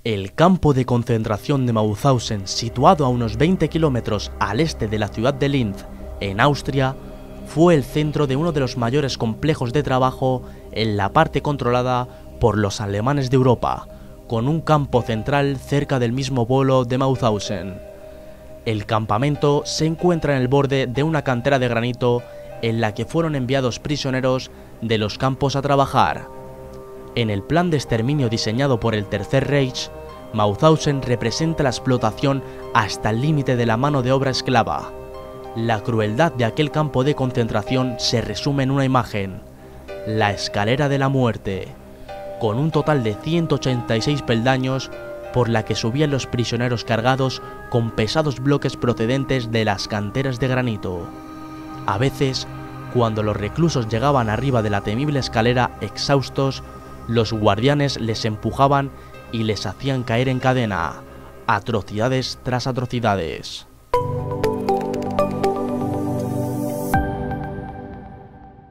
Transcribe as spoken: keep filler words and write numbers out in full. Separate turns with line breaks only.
El campo de concentración de Mauthausen, situado a unos veinte kilómetros al este de la ciudad de Linz, en Austria, fue el centro de uno de los mayores complejos de trabajo en la parte controlada por los alemanes de Europa, con un campo central cerca del mismo pueblo de Mauthausen. El campamento se encuentra en el borde de una cantera de granito en la que fueron enviados prisioneros de los campos a trabajar. En el plan de exterminio diseñado por el Tercer Reich, Mauthausen representa la explotación hasta el límite de la mano de obra esclava. La crueldad de aquel campo de concentración se resume en una imagen: la escalera de la muerte, con un total de ciento ochenta y seis peldaños por la que subían los prisioneros cargados con pesados bloques procedentes de las canteras de granito. A veces, cuando los reclusos llegaban arriba de la temible escalera exhaustos, los guardianes les empujaban y les hacían caer en cadena, atrocidades tras atrocidades.